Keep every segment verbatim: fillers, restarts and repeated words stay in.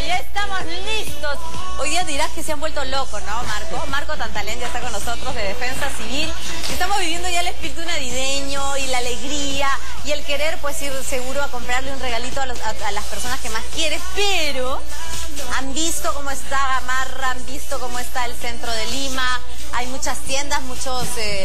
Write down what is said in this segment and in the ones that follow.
ya estamos listos. Hoy día dirás que se han vuelto locos, ¿no, Marco? Marco Tantalén ya está con nosotros de Defensa Civil. Estamos viviendo ya el espíritu navideño y la alegría y el querer pues ir seguro a comprarle un regalito a, los, a, a las personas que más quieres, pero han visto cómo está Gamarra, han visto cómo está el centro de Lima. Hay muchas tiendas, muchos, eh,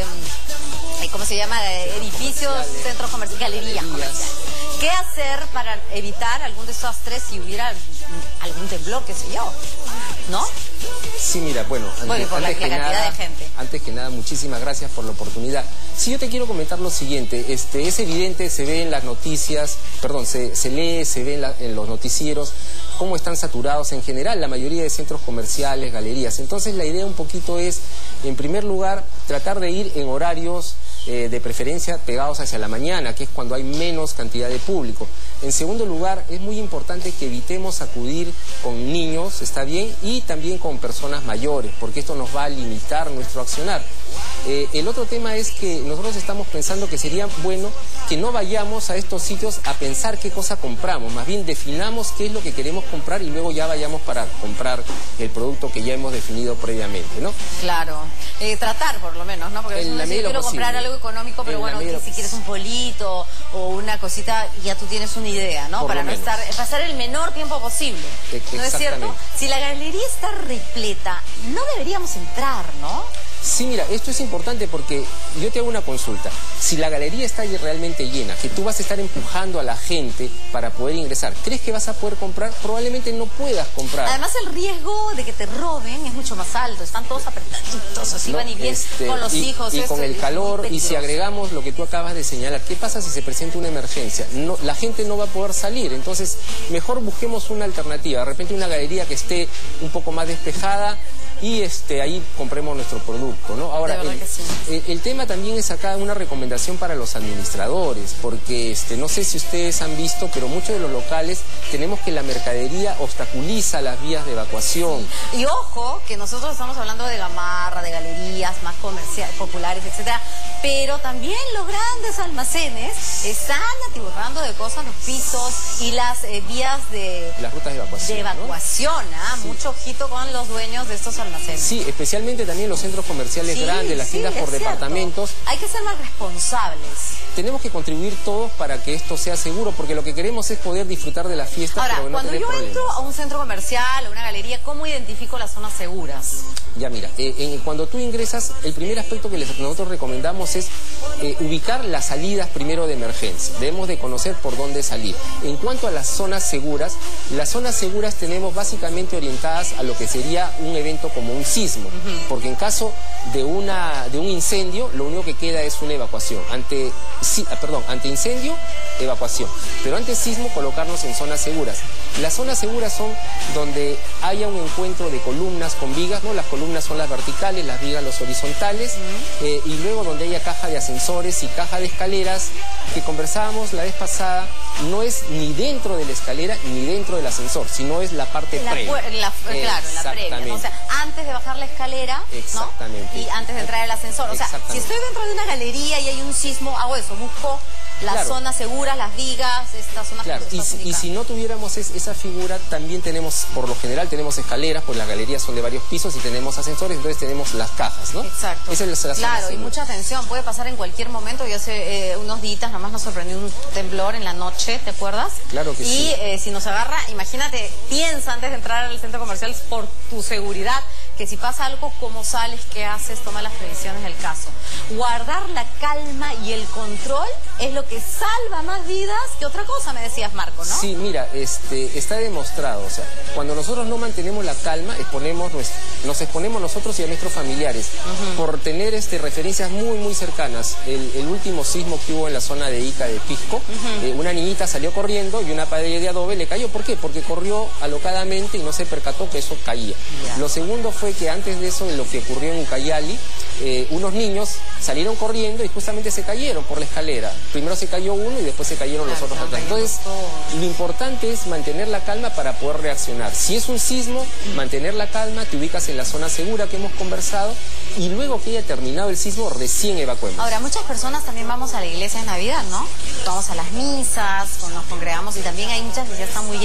¿cómo se llama? Edificios, centros comerciales, galerías comerciales. ¿Qué hacer para evitar algún desastre si hubiera algún temblor, qué sé yo? ¿No? Sí, mira, bueno, antes, bueno, por antes, la, que la cantidad nada, de gente. antes que nada, muchísimas gracias por la oportunidad. Sí, yo te quiero comentar lo siguiente, este, es evidente, se ve en las noticias, perdón, se, se lee, se ve en, la, en los noticieros cómo están saturados en general la mayoría de centros comerciales, galerías. Entonces la idea un poquito es, en primer lugar, tratar de ir en horarios eh, de preferencia pegados hacia la mañana, que es cuando hay menos cantidad de público. En segundo lugar, es muy importante que evitemos acudir con niños, está bien, y también con personas mayores, porque esto nos va a limitar nuestro accionar. Eh, el otro tema es que nosotros estamos pensando que sería bueno que no vayamos a estos sitios a pensar qué cosa compramos, más bien definamos qué es lo que queremos comprar y luego ya vayamos para comprar el producto que ya hemos definido previamente, ¿no? Claro, eh, tratar por lo menos, ¿no? Porque si no quiero comprar algo económico, pero bueno, que si quieres un polito o una cosita, ya tú tienes una idea, ¿no? Para no estar, pasar el menor tiempo posible, ¿no es cierto? Si la galería está repleta, no deberíamos entrar, ¿no? Sí, mira, esto es importante porque yo te hago una consulta. Si la galería está realmente llena, que tú vas a estar empujando a la gente para poder ingresar, ¿crees que vas a poder comprar? Probablemente no puedas comprar. Además, el riesgo de que te roben es mucho más alto. Están todos apretaditos, así no, van y bien este, con los y, hijos. Y con el calor, y si agregamos lo que tú acabas de señalar, ¿qué pasa si se presenta una emergencia? No, la gente no va a poder salir, entonces mejor busquemos una alternativa. De repente una galería que esté un poco más despejada y este, ahí compremos nuestro producto, ¿no? Ahora, el, sí. el, el tema también es acá una recomendación para los administradores, porque este, no sé si ustedes han visto, pero muchos de los locales tenemos que la mercadería obstaculiza las vías de evacuación. Sí. Y ojo, que nosotros estamos hablando de Gamarra, de galerías más comerciales, populares, etcétera, pero también los grandes almacenes están atiborrando de cosas los pisos y las eh, vías de... Las rutas de evacuación, De evacuación, ¿no? ¿ah? Sí. Mucho ojito con los dueños de estos almacenes. Sí, especialmente también los centros comerciales sí, grandes, las tiendas sí, por departamentos. Cierto. Hay que ser más responsables. Tenemos que contribuir todos para que esto sea seguro, porque lo que queremos es poder disfrutar de la fiesta. Ahora, pero no cuando tener yo problemas. entro a un centro comercial, a una galería, ¿cómo identifico las zonas seguras? Ya mira, eh, eh, cuando tú ingresas, el primer aspecto que les, nosotros recomendamos es eh, ubicar las salidas primero de emergencia. Debemos de conocer por dónde salir. En cuanto a las zonas seguras, las zonas seguras tenemos básicamente orientadas a lo que sería un evento como un sismo, uh-huh. porque en caso de, una, de un incendio, lo único que queda es una evacuación. Ante, sí, perdón, ante incendio, evacuación. Pero ante sismo, colocarnos en zonas seguras. Las zonas seguras son donde haya un encuentro de columnas con vigas, ¿no? Las columnas son las verticales, las vigas los horizontales, uh-huh. eh, y luego donde haya caja de ascensores y caja de escaleras, que conversábamos la vez pasada, no es ni dentro de la escalera ni dentro del ascensor, sino es la parte la previa. La, claro, la previa, ¿no? O sea, antes de bajar la escalera, exactamente, ¿no? Y antes de entrar al ascensor. O sea, si estoy dentro de una galería y hay un sismo, hago eso, busco las claro. zonas seguras, las vigas, estas zonas claro. que y, si, y si no tuviéramos es, esa figura, también tenemos, por lo general tenemos escaleras, pues las galerías son de varios pisos y tenemos ascensores, entonces tenemos las cajas, ¿no? Exacto. Esa es la, la claro, y mucha atención, puede pasar en cualquier momento. Yo hace eh, unos días nomás nos sorprendió un temblor en la noche, ¿te acuerdas? Claro que y, sí. Y eh, si nos agarra, imagínate, piensa antes de entrar al centro comercial por tu seguridad, que si pasa algo, ¿cómo sales? ¿Qué haces? Toma las previsiones del caso. Guardar la calma y el control es lo que salva más vidas que otra cosa, me decías, Marco, ¿no? Sí, mira, este, está demostrado, o sea, cuando nosotros no mantenemos la calma, exponemos nuestro, nos exponemos nosotros y a nuestros familiares, uh-huh. por tener este, referencias muy, muy cercanas. El, el último sismo que hubo en la zona de Ica de Pisco, uh-huh. eh, una niñita salió corriendo y una pared de adobe le cayó. ¿Por qué? Porque corrió alocadamente y no se percató que eso caía. Yeah. Lo segundo fue que antes de eso, en lo que ocurrió en Ucayali, eh, unos niños salieron corriendo y justamente se cayeron por la escalera. Primero se cayó uno y después se cayeron claro, los otros atrás. Entonces, lo importante es mantener la calma para poder reaccionar. Si es un sismo, mantener la calma, te ubicas en la zona segura que hemos conversado y luego que haya terminado el sismo, recién evacuemos. Ahora, muchas personas también vamos a la iglesia en Navidad, ¿no? Vamos a las misas, nos congregamos y también hay muchas que ya están muy llenas.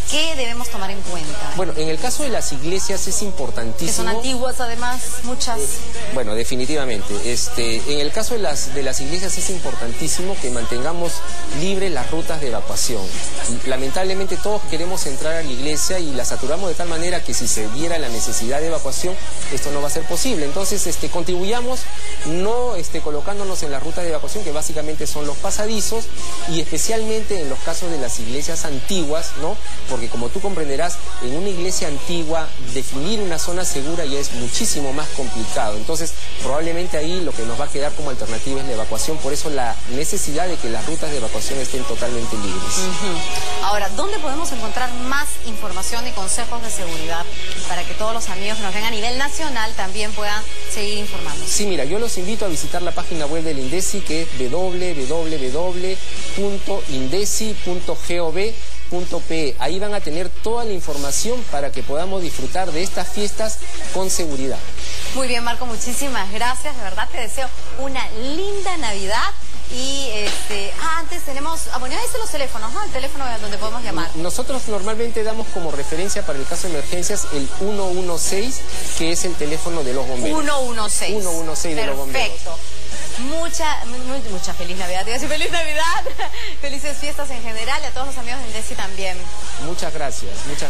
¿qué debemos tomar en cuenta? Bueno, en el caso de las iglesias es importantísimo. Que son antiguas además, muchas. Eh, bueno, definitivamente. Este, en el caso de las, de las iglesias es importantísimo que mantengamos libres las rutas de evacuación. Lamentablemente todos queremos entrar a la iglesia y la saturamos de tal manera que si se diera la necesidad de evacuación, esto no va a ser posible. Entonces, este, contribuyamos no este, colocándonos en las rutas de evacuación, que básicamente son los pasadizos, y especialmente en los casos de las iglesias antiguas, ¿no? Porque como tú comprenderás, en una iglesia antigua definir una zona segura ya es muchísimo más complicado. Entonces, probablemente ahí lo que nos va a quedar como alternativa es la evacuación. Por eso la necesidad de que las rutas de evacuación estén totalmente libres. Uh-huh. Ahora, ¿dónde podemos encontrar más información y consejos de seguridad para que todos los amigos que nos ven a nivel nacional también puedan seguir informándose? Sí, mira, yo los invito a visitar la página web del INDECI, que es doble u doble u doble u punto indeci punto gov punto pe. Ahí van a tener toda la información para que podamos disfrutar de estas fiestas con seguridad. Muy bien, Marco, muchísimas gracias. De verdad te deseo una linda Navidad. Y este, ah, antes tenemos, ah, bueno, ahí están los teléfonos, ¿no? El teléfono donde podemos llamar. Nosotros normalmente damos como referencia para el caso de emergencias el uno uno seis, que es el teléfono de los bomberos. uno uno seis. uno uno seis de los bomberos. Perfecto. Mucha, muy, mucha feliz Navidad. Te voy a decir feliz Navidad. Felices fiestas en general y a todos los amigos del INDECI también. Muchas gracias. Muchas